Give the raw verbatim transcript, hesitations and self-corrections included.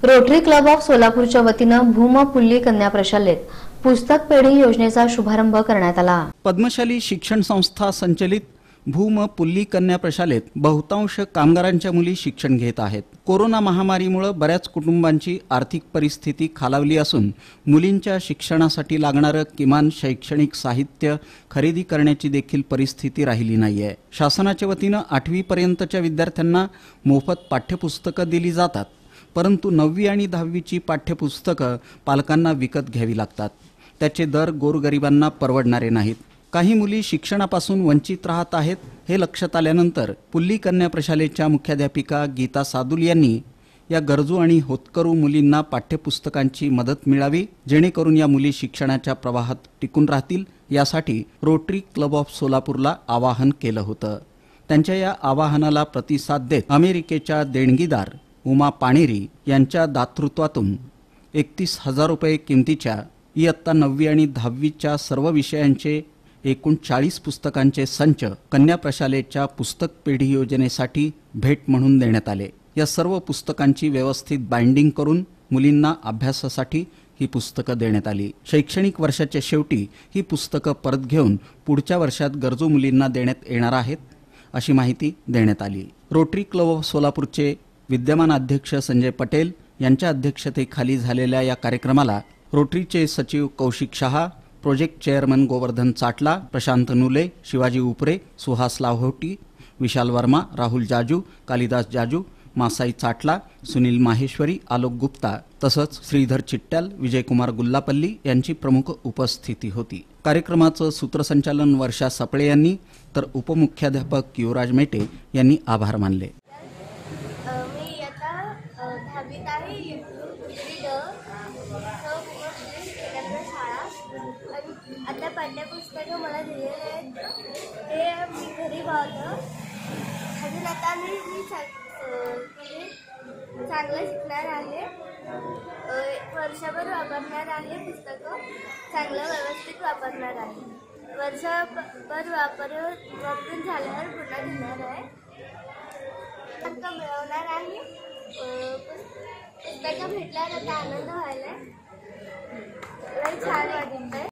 Rotary club of सोलापूरच्या वतीनं भूमपुल्ली कन्या प्रशालेत पुस्तक पेढी योजनेचा शुभारंभ करण्यात आला। पद्मशाली शिक्षण संस्था संचलित भूमपुल्ली कन्या प्रशालेत बहुतांश कामगारांच्या मुली शिक्षण घेत आहेत। कोरोना महामारीमुळे बऱ्याच कुटुंबांची आर्थिक परिस्थिती खालावली असून मुलींच्या शिक्षणासाठी लागणारे किमान शैक्षणिक साहित्य खरेदी करण्याची देखील परिस्थिती राहिली नाहीये। शासनाच्या वतीने आठवी पर्यंतच्या विद्यार्थ्यांना मोफत पाठ्यपुस्तके दिली जातात, परंतु नववी आणि दहावीची पाठ्यपुस्तके पालकांना विकत घ्यावी लागतात। त्याचे दर गोरगरिबांना परवडणारे नाहीत। काही मुली शिक्षणापासून वंचित राहत आहेत। हे लक्षात आल्यानंतर पुल्ली कन्या प्रशालेच्या मुख्याध्यापिका गीता सादुल यांनी या गरजू आणि होतकरू मुलींना पाठ्यपुस्तकांची मदत मिळावी, जेणेकरून या मुली शिक्षणाच्या प्रवाहात टिकून राहतील, यासाठी रोटरी क्लब ऑफ सोलापूरला आवाहन केलं होतं। त्यांच्या या आवाहनाला प्रतिसाद देत अमेरिकेच्या देणगीदार उमा पाणेरी यांच्या दातृत्वातून एकतीस हजार रुपये किमतीच्या इयत्ता नववी आणि दहावीच्या सर्व विषयांचे एकूण चाळीस पुस्तकांचे संच कन्या प्रशालेच्या पुस्तक पेढी योजनेसाठी भेट म्हणून देण्यात आले। या सर्व पुस्तकांची व्यवस्थित बाइंडिंग करून मुलींना अभ्यासासाठी ही पुस्तकं देण्यात आली। शैक्षणिक वर्षाच्या शेवटी ही पुस्तकं परत घेऊन पुढच्या वर्षात गरजू मुलींना देण्यात येणार आहेत, अशी माहिती देण्यात आली। रोटरी क्लब ऑफ सोलापूरचे विद्यमान अध्यक्ष संजय पटेल यांच्या अध्यक्षतेखाली झालेल्या या कार्यक्रमाला रोटरीचे सचिव कौशिक शहा, प्रोजेक्ट चेअरमन गोवर्धन चाटला, प्रशांत नुले, शिवाजी उपरे, सुहास लाहोटी, विशाल वर्मा, राहुल जाजू, कालिदास जाजू, मासाई चाटला, सुनील माहेश्वरी, आलोक गुप्ता तसंच श्रीधर चिट्ट्याल, विजयकुमार गुल्लापल्ली यांची प्रमुख उपस्थिती होती। कार्यक्रमाचं सूत्रसंचालन वर्षा सपळे यांनी तर उपमुख्याध्यापक युवराज मेटे यांनी आभार मानले। आता पाठ्यपुस्तकं मला दिलेले आहेत ते मी घरी पाहतो। अजून आता मी मी चांगलं शिकणार आहे, वर्षभर वापरणार आहे, पुस्तकं चांगलं व्यवस्थित वापरणार आहे। वर्षभर वापर वापरून झाल्यावर पुन्हा घेणार आहे, पुस्तकं मिळवणार आहे। पुस्तकं भेटल्यावर आता आनंद व्हायला छान वाटत आहे।